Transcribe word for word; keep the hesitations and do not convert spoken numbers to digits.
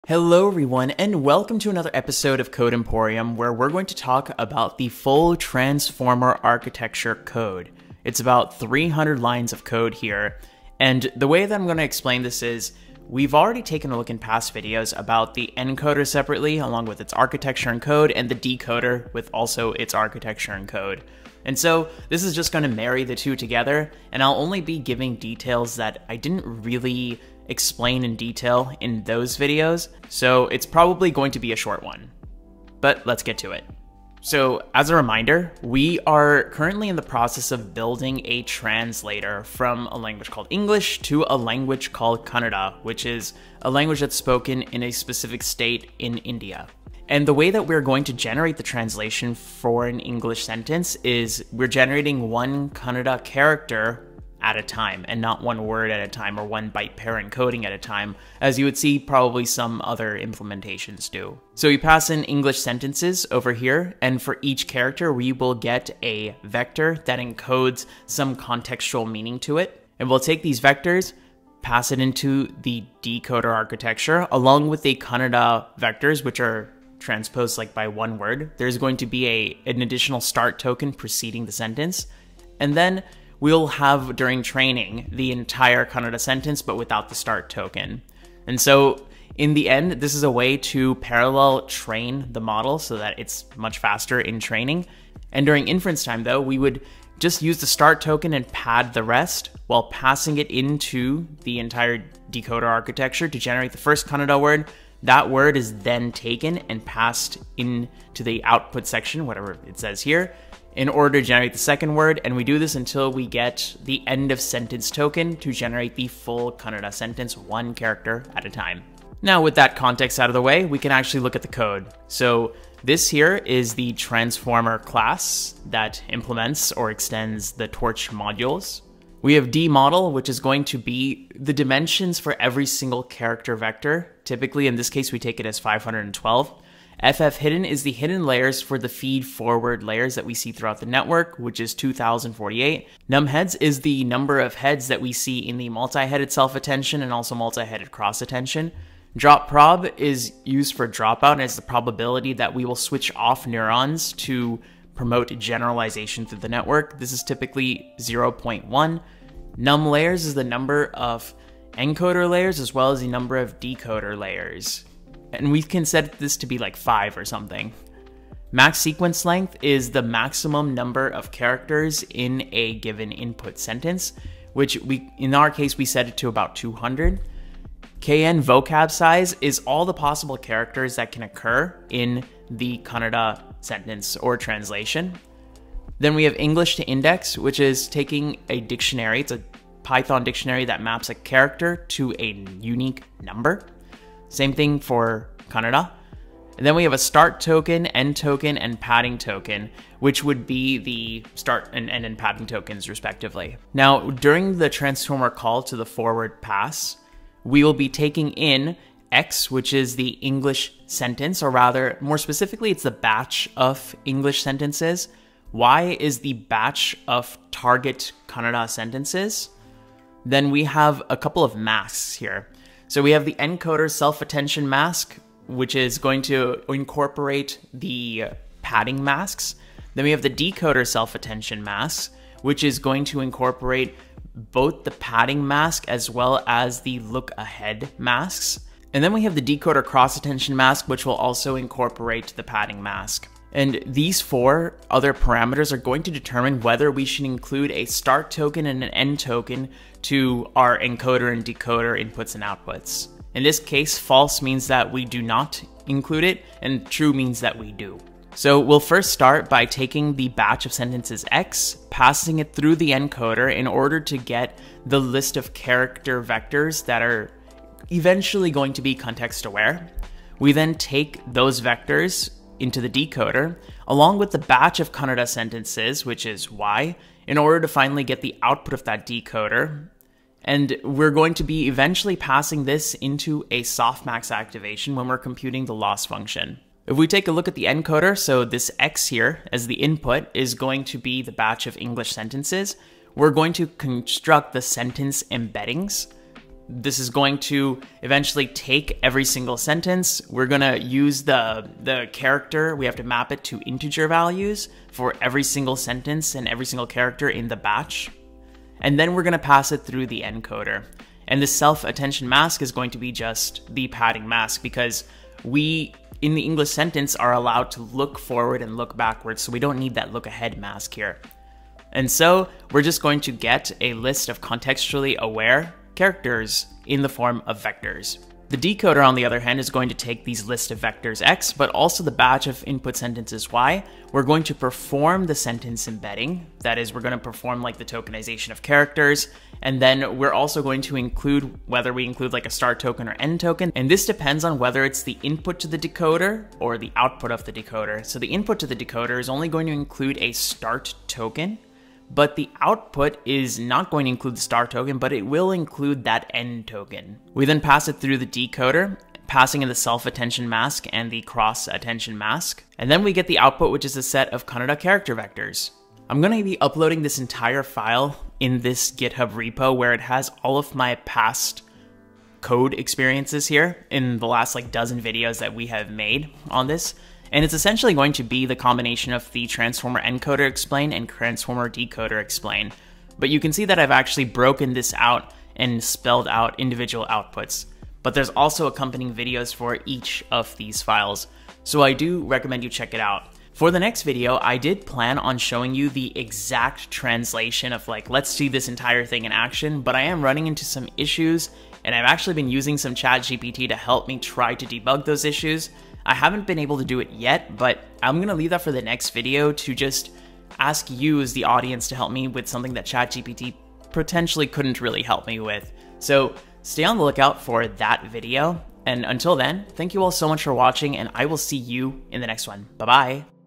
Hello everyone, and welcome to another episode of Code Emporium, where we're going to talk about the full transformer architecture code. It's about three hundred lines of code here, and the way that I'm going to explain this is, we've already taken a look in past videos about the encoder separately, along with its architecture and code, and the decoder with also its architecture and code. And so this is just going to marry the two together, and I'll only be giving details that I didn't really explain in detail in those videos, so it's probably going to be a short one. But let's get to it. So as a reminder, we are currently in the process of building a translator from a language called English to a language called Kannada, which is a language that's spoken in a specific state in India. And the way that we're going to generate the translation for an English sentence is we're generating one Kannada character at a time, and not one word at a time or one byte pair encoding at a time, as you would see probably some other implementations do. So we pass in English sentences over here, and for each character we will get a vector that encodes some contextual meaning to it. And we'll take these vectors, pass it into the decoder architecture, along with the Kannada vectors, which are transposed like by one word. There's going to be a, an additional start token preceding the sentence, and then we'll have during training the entire Kannada sentence, but without the start token. And so in the end, this is a way to parallel train the model so that it's much faster in training. And during inference time though, we would just use the start token and pad the rest while passing it into the entire decoder architecture to generate the first Kannada word. That word is then taken and passed into the output section, whatever it says here, in order to generate the second word, and we do this until we get the end of sentence token to generate the full Kannada sentence, one character at a time. Now with that context out of the way, we can actually look at the code. So this here is the transformer class that implements or extends the torch modules. We have dModel, which is going to be the dimensions for every single character vector. Typically in this case we take it as five hundred twelve. F F hidden is the hidden layers for the feed forward layers that we see throughout the network, which is two thousand forty-eight. Num heads is the number of heads that we see in the multi-headed self-attention and also multi-headed cross-attention. Drop prob is used for dropout and is the probability that we will switch off neurons to promote generalization through the network. This is typically zero point one. Num layers is the number of encoder layers as well as the number of decoder layers. And we can set this to be like five or something. Max sequence length is the maximum number of characters in a given input sentence, which we, in our case, we set it to about two hundred. K N vocab size is all the possible characters that can occur in the Kannada sentence or translation. Then we have English to index, which is taking a dictionary. It's a Python dictionary that maps a character to a unique number. Same thing for Kannada. And then we have a start token, end token, and padding token, which would be the start and end and padding tokens respectively. Now, during the transformer call to the forward pass, we will be taking in X, which is the English sentence, or rather, more specifically, it's the batch of English sentences. Y is the batch of target Kannada sentences. Then we have a couple of masks here. So we have the encoder self-attention mask, which is going to incorporate the padding masks. Then we have the decoder self-attention mask, which is going to incorporate both the padding mask as well as the look ahead masks. And then we have the decoder cross-attention mask, which will also incorporate the padding mask. And these four other parameters are going to determine whether we should include a start token and an end token to our encoder and decoder inputs and outputs. In this case, false means that we do not include it, and true means that we do. So we'll first start by taking the batch of sentences X, passing it through the encoder in order to get the list of character vectors that are eventually going to be context aware. We then take those vectors into the decoder, along with the batch of Kannada sentences, which is Y, in order to finally get the output of that decoder. And we're going to be eventually passing this into a softmax activation when we're computing the loss function. If we take a look at the encoder, so this X here as the input is going to be the batch of English sentences. We're going to construct the sentence embeddings. This is going to eventually take every single sentence. We're gonna use the, the character, we have to map it to integer values for every single sentence and every single character in the batch. And then we're gonna pass it through the encoder. And the self-attention mask is going to be just the padding mask, because we, in the English sentence, are allowed to look forward and look backwards, so we don't need that look ahead mask here. And so we're just going to get a list of contextually aware characters in the form of vectors. The decoder, on the other hand, is going to take these list of vectors X, but also the batch of input sentences Y. We're going to perform the sentence embedding. That is, we're going to perform like the tokenization of characters. And then we're also going to include whether we include like a start token or end token. And this depends on whether it's the input to the decoder or the output of the decoder. So the input to the decoder is only going to include a start token, but the output is not going to include the start token, but it will include that end token. We then pass it through the decoder, passing in the self-attention mask and the cross-attention mask. And then we get the output, which is a set of Kannada character vectors. I'm going to be uploading this entire file in this GitHub repo where it has all of my past code experiences here in the last like dozen videos that we have made on this. And it's essentially going to be the combination of the transformer encoder explain and transformer decoder explain. But you can see that I've actually broken this out and spelled out individual outputs. But there's also accompanying videos for each of these files, so I do recommend you check it out. For the next video, I did plan on showing you the exact translation of like, let's see this entire thing in action, but I am running into some issues, and I've actually been using some ChatGPT to help me try to debug those issues. I haven't been able to do it yet, but I'm gonna leave that for the next video to just ask you as the audience to help me with something that ChatGPT potentially couldn't really help me with. So stay on the lookout for that video. And until then, thank you all so much for watching, and I will see you in the next one. Bye-bye.